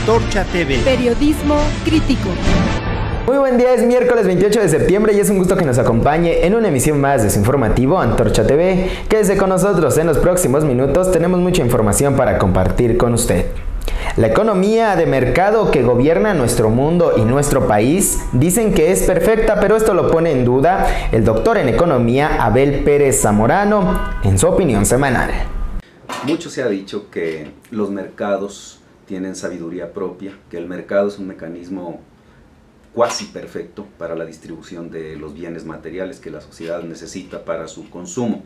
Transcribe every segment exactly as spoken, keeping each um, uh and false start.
Antorcha T V. Periodismo crítico. Muy buen día, es miércoles veintiocho de septiembre y es un gusto que nos acompañe en una emisión más de su informativo Antorcha T V. Quédese con nosotros, en los próximos minutos tenemos mucha información para compartir con usted. La economía de mercado que gobierna nuestro mundo y nuestro país dicen que es perfecta, pero esto lo pone en duda el doctor en economía Abel Pérez Zamorano en su opinión semanal. Mucho se ha dicho que los mercados tienen sabiduría propia, que el mercado es un mecanismo cuasi perfecto para la distribución de los bienes materiales que la sociedad necesita para su consumo.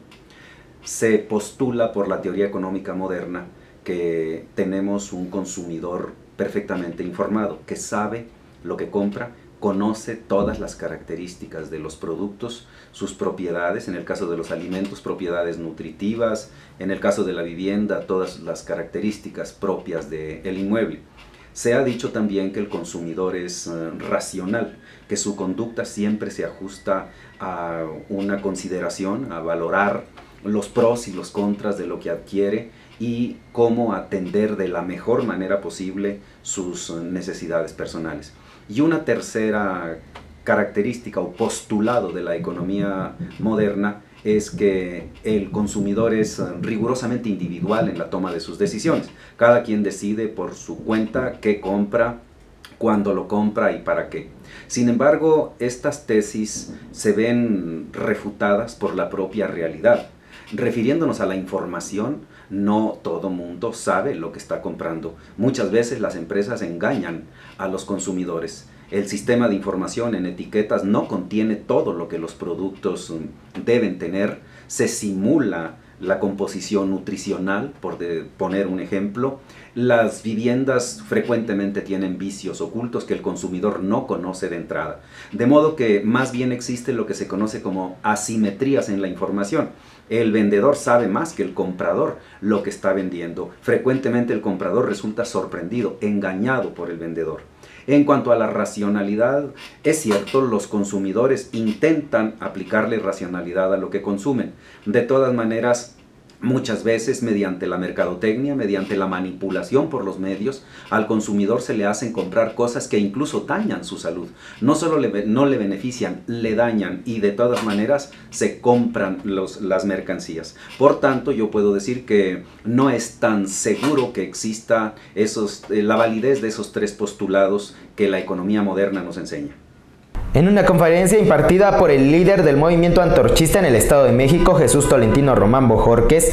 Se postula por la teoría económica moderna que tenemos un consumidor perfectamente informado, que sabe lo que compra, conoce todas las características de los productos, sus propiedades, en el caso de los alimentos, propiedades nutritivas, en el caso de la vivienda, todas las características propias del inmueble. Se ha dicho también que el consumidor es uh, racional, que su conducta siempre se ajusta a una consideración, a valorar los pros y los contras de lo que adquiere y cómo atender de la mejor manera posible sus necesidades personales. Y una tercera característica o postulado de la economía moderna es que el consumidor es rigurosamente individual en la toma de sus decisiones. Cada quien decide por su cuenta qué compra, cuándo lo compra y para qué. Sin embargo, estas tesis se ven refutadas por la propia realidad. Refiriéndonos a la información, no todo mundo sabe lo que está comprando. Muchas veces las empresas engañan a los consumidores. El sistema de información en etiquetas no contiene todo lo que los productos deben tener. Se simula la composición nutricional, por de poner un ejemplo. Las viviendas frecuentemente tienen vicios ocultos que el consumidor no conoce de entrada. De modo que más bien existe lo que se conoce como asimetrías en la información. El vendedor sabe más que el comprador lo que está vendiendo. Frecuentemente el comprador resulta sorprendido, engañado por el vendedor. En cuanto a la racionalidad, es cierto, los consumidores intentan aplicarle racionalidad a lo que consumen. De todas maneras, muchas veces mediante la mercadotecnia, mediante la manipulación por los medios, al consumidor se le hacen comprar cosas que incluso dañan su salud. No solo le, no le benefician, le dañan y de todas maneras se compran los, las mercancías. Por tanto, yo puedo decir que no es tan seguro que exista esos, eh, la validez de esos tres postulados que la economía moderna nos enseña. En una conferencia impartida por el líder del movimiento antorchista en el Estado de México, Jesús Tolentino Román Bojorquez,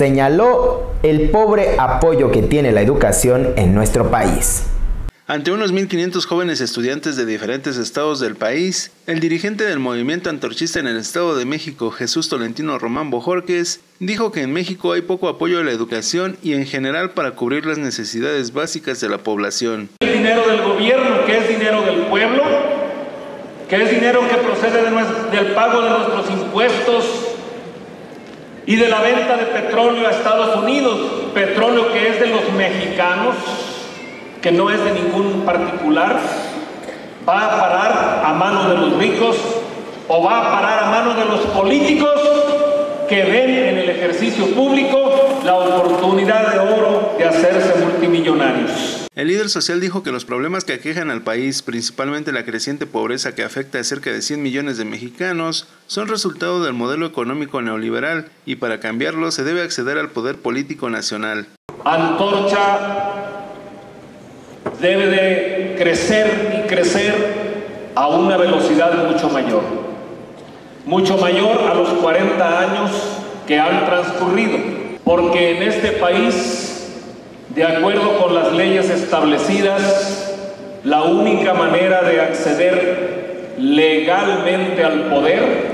señaló el pobre apoyo que tiene la educación en nuestro país. Ante unos mil quinientos jóvenes estudiantes de diferentes estados del país, el dirigente del movimiento antorchista en el Estado de México, Jesús Tolentino Román Bojorquez, dijo que en México hay poco apoyo a la educación y en general para cubrir las necesidades básicas de la población. El dinero del gobierno, que es dinero del pueblo, que es dinero que procede de nuestro, del pago de nuestros impuestos y de la venta de petróleo a Estados Unidos, petróleo que es de los mexicanos, que no es de ningún particular, va a parar a manos de los ricos o va a parar a manos de los políticos que ven en el ejercicio público la oportunidad de oro de hacerse multimillonarios. El líder social dijo que los problemas que aquejan al país, principalmente la creciente pobreza que afecta a cerca de cien millones de mexicanos, son resultado del modelo económico neoliberal y para cambiarlo se debe acceder al poder político nacional. Antorcha debe de crecer y crecer a una velocidad mucho mayor, mucho mayor a los cuarenta años que han transcurrido, porque en este país, de acuerdo con las leyes establecidas, la única manera de acceder legalmente al poder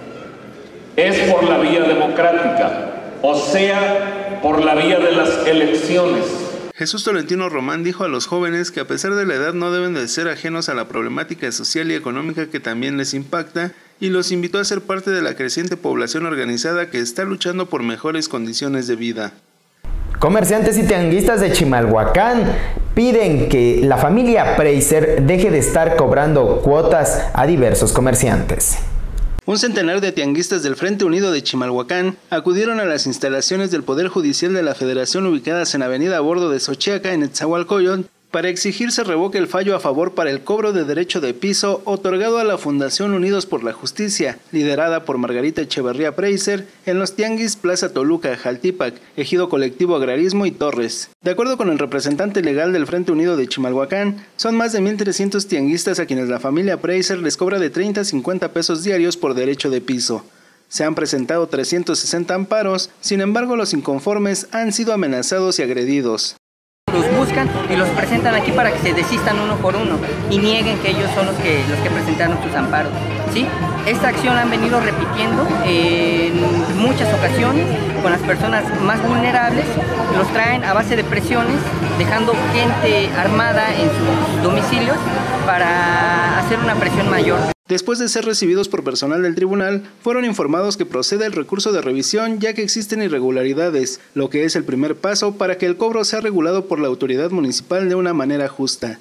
es por la vía democrática, o sea, por la vía de las elecciones. Jesús Tolentino Román dijo a los jóvenes que a pesar de la edad no deben de ser ajenos a la problemática social y económica que también les impacta y los invitó a ser parte de la creciente población organizada que está luchando por mejores condiciones de vida. Comerciantes y tianguistas de Chimalhuacán piden que la familia Preiser deje de estar cobrando cuotas a diversos comerciantes. Un centenar de tianguistas del Frente Unido de Chimalhuacán acudieron a las instalaciones del Poder Judicial de la Federación ubicadas en Avenida Bordo de Xochiaca, en Netzahualcóyotl, para exigir se revoque el fallo a favor para el cobro de derecho de piso otorgado a la Fundación Unidos por la Justicia, liderada por Margarita Echeverría Preiser, en los tianguis Plaza Toluca, Jaltipac, Ejido Colectivo Agrarismo y Torres. De acuerdo con el representante legal del Frente Unido de Chimalhuacán, son más de mil trescientos tianguistas a quienes la familia Preiser les cobra de treinta a cincuenta pesos diarios por derecho de piso. Se han presentado trescientos sesenta amparos, sin embargo los inconformes han sido amenazados y agredidos. Los buscan y los presentan aquí para que se desistan uno por uno y nieguen que ellos son los que, los que presentaron sus amparos, ¿sí? Esta acción la han venido repitiendo en muchas ocasiones con las personas más vulnerables, los traen a base de presiones, dejando gente armada en sus domicilios para hacer una presión mayor. Después de ser recibidos por personal del tribunal, fueron informados que procede el recurso de revisión ya que existen irregularidades, lo que es el primer paso para que el cobro sea regulado por la autoridad municipal de una manera justa.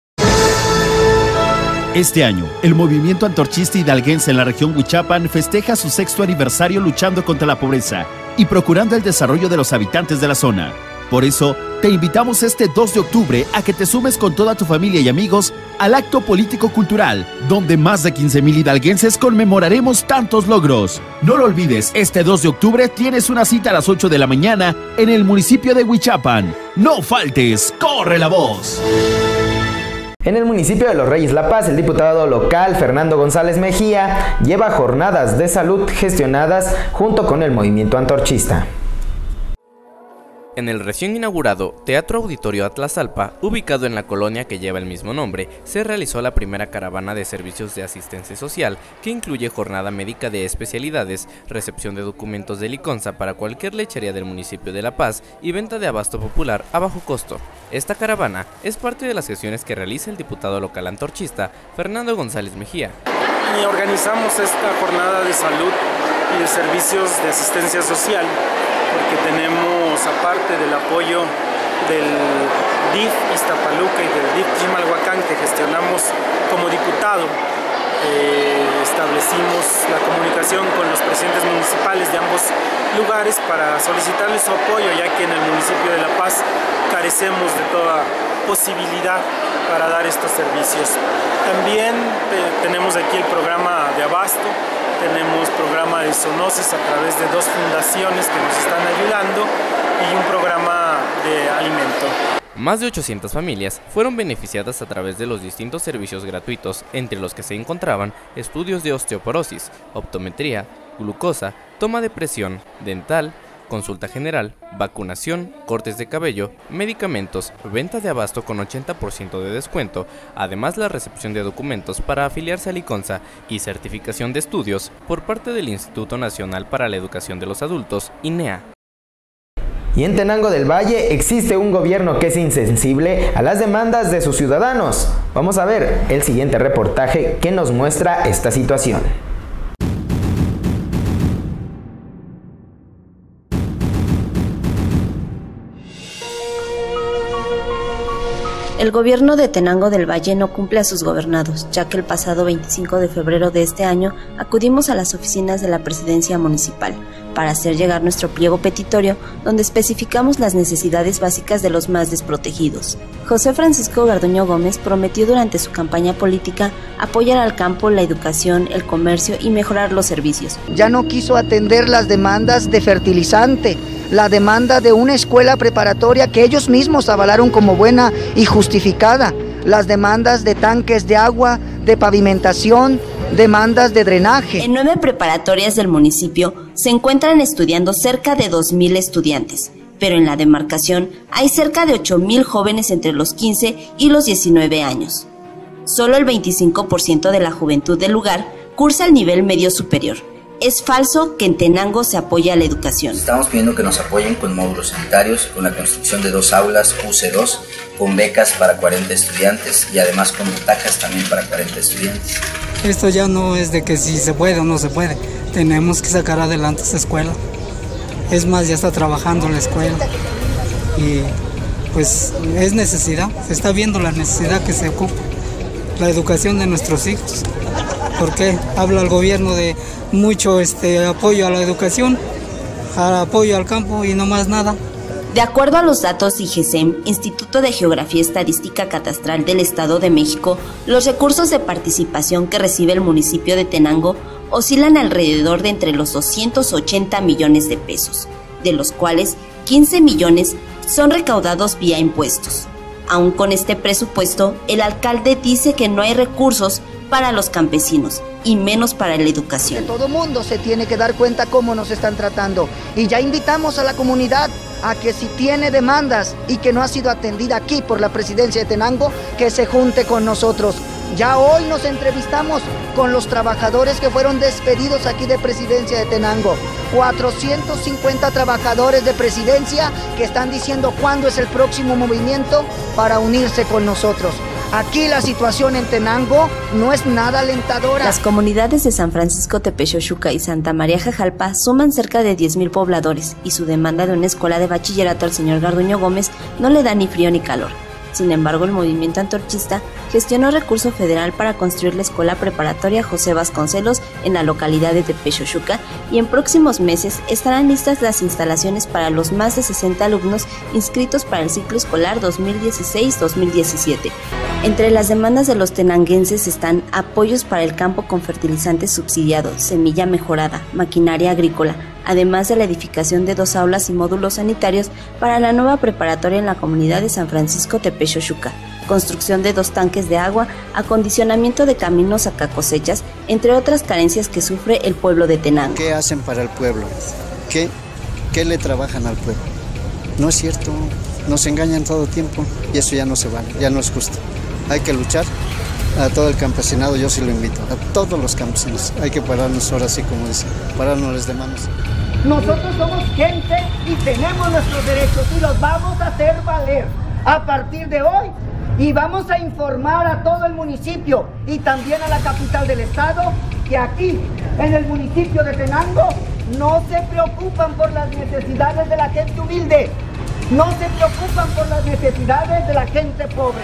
Este año, el movimiento antorchista hidalguense en la región Huichapan festeja su sexto aniversario luchando contra la pobreza y procurando el desarrollo de los habitantes de la zona. Por eso, te invitamos este dos de octubre a que te sumes con toda tu familia y amigos al acto político-cultural, donde más de quince mil hidalguenses conmemoraremos tantos logros. No lo olvides, este dos de octubre tienes una cita a las ocho de la mañana en el municipio de Huichapan. ¡No faltes! ¡Corre la voz! En el municipio de Los Reyes La Paz, el diputado local Fernando González Mejía lleva jornadas de salud gestionadas junto con el movimiento antorchista. En el recién inaugurado Teatro Auditorio Atlazalpa, ubicado en la colonia que lleva el mismo nombre, se realizó la primera caravana de servicios de asistencia social, que incluye jornada médica de especialidades, recepción de documentos de liconza para cualquier lechería del municipio de La Paz y venta de abasto popular a bajo costo. Esta caravana es parte de las gestiones que realiza el diputado local antorchista Fernando González Mejía. Y organizamos esta jornada de salud y de servicios de asistencia social porque tenemos, aparte del apoyo del D I F Iztapaluca y del D I F Chimalhuacán que gestionamos como diputado, eh, establecimos la comunicación con los presidentes municipales de ambos lugares para solicitarles su apoyo, ya que en el municipio de La Paz carecemos de toda posibilidad para dar estos servicios. También eh, tenemos aquí el programa de abasto. Tenemos programa de zoonosis a través de dos fundaciones que nos están ayudando y un programa de alimento. Más de ochocientas familias fueron beneficiadas a través de los distintos servicios gratuitos, entre los que se encontraban estudios de osteoporosis, optometría, glucosa, toma de presión, dental, consulta general, vacunación, cortes de cabello, medicamentos, venta de abasto con ochenta por ciento de descuento, además la recepción de documentos para afiliarse a Liconza y certificación de estudios por parte del Instituto Nacional para la Educación de los Adultos, I N E A. Y en Tenango del Valle existe un gobierno que es insensible a las demandas de sus ciudadanos. Vamos a ver el siguiente reportaje que nos muestra esta situación. El gobierno de Tenango del Valle no cumple a sus gobernados, ya que el pasado veinticinco de febrero de este año acudimos a las oficinas de la presidencia municipal para hacer llegar nuestro pliego petitorio donde especificamos las necesidades básicas de los más desprotegidos. José Francisco Garduño Gómez prometió durante su campaña política apoyar al campo, la educación, el comercio y mejorar los servicios. Ya no quiso atender las demandas de fertilizante, la demanda de una escuela preparatoria que ellos mismos avalaron como buena y justificada, las demandas de tanques de agua, de pavimentación, demandas de drenaje. En nueve preparatorias del municipio se encuentran estudiando cerca de dos mil estudiantes, pero en la demarcación hay cerca de ocho mil jóvenes entre los quince y los diecinueve años. Solo el veinticinco por ciento de la juventud del lugar cursa el nivel medio superior. Es falso que en Tenango se apoya a la educación. Estamos pidiendo que nos apoyen con módulos sanitarios, con la construcción de dos aulas U C dos, con becas para cuarenta estudiantes y además con butacas también para cuarenta estudiantes. Esto ya no es de que si se puede o no se puede, tenemos que sacar adelante esta escuela. Es más, ya está trabajando la escuela y pues es necesidad, se está viendo la necesidad que se ocupa, la educación de nuestros hijos. Porque habla el gobierno de mucho este, apoyo a la educación, al apoyo al campo y no más nada. De acuerdo a los datos de I G E S E M, Instituto de Geografía y Estadística Catastral del Estado de México, los recursos de participación que recibe el municipio de Tenango oscilan alrededor de entre los doscientos ochenta millones de pesos, de los cuales quince millones son recaudados vía impuestos. Aún con este presupuesto, el alcalde dice que no hay recursos para los campesinos y menos para la educación. Todo mundo se tiene que dar cuenta cómo nos están tratando y ya invitamos a la comunidad a que si tiene demandas y que no ha sido atendida aquí por la presidencia de Tenango, que se junte con nosotros. Ya hoy nos entrevistamos con los trabajadores que fueron despedidos aquí de Presidencia de Tenango. cuatrocientos cincuenta trabajadores de Presidencia que están diciendo cuándo es el próximo movimiento para unirse con nosotros. Aquí la situación en Tenango no es nada alentadora. Las comunidades de San Francisco Tepexoxuca y Santa María Jajalpa suman cerca de diez mil pobladores y su demanda de una escuela de bachillerato al señor Garduño Gómez no le da ni frío ni calor. Sin embargo, el movimiento antorchista gestionó recurso federal para construir la escuela preparatoria José Vasconcelos en la localidad de Tepexoxuca y en próximos meses estarán listas las instalaciones para los más de sesenta alumnos inscritos para el ciclo escolar dos mil dieciséis dos mil diecisiete. Entre las demandas de los tenanguenses están apoyos para el campo con fertilizantes subsidiados, semilla mejorada, maquinaria agrícola, además de la edificación de dos aulas y módulos sanitarios para la nueva preparatoria en la comunidad de San Francisco Tepexoxuca, construcción de dos tanques de agua, acondicionamiento de caminos a cosechas, entre otras carencias que sufre el pueblo de Tenango. ¿Qué hacen para el pueblo? ¿Qué, qué le trabajan al pueblo? No es cierto, nos engañan todo el tiempo y eso ya no se vale, ya no es justo. Hay que luchar. A todo el campesinado yo sí lo invito, a todos los campesinos. Hay que pararnos ahora sí, como dicen, pararnos de manos. Nosotros somos gente y tenemos nuestros derechos y los vamos a hacer valer a partir de hoy. Y vamos a informar a todo el municipio y también a la capital del estado que aquí, en el municipio de Tenango, no se preocupan por las necesidades de la gente humilde. No se preocupan por las necesidades de la gente pobre.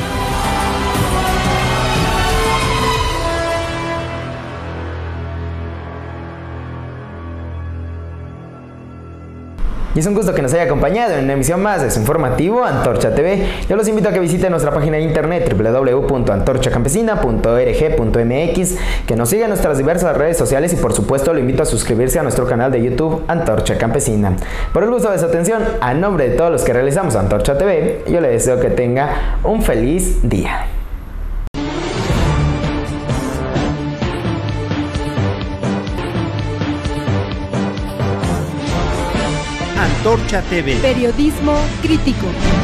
Y es un gusto que nos haya acompañado en una emisión más de su informativo Antorcha T V. Yo los invito a que visiten nuestra página de internet doble u doble u doble u punto antorcha campesina punto org punto m x, que nos siga en nuestras diversas redes sociales y por supuesto lo invito a suscribirse a nuestro canal de YouTube Antorcha Campesina. Por el gusto de su atención, a nombre de todos los que realizamos Antorcha T V, yo le deseo que tenga un feliz día. Antorcha T V. Periodismo crítico.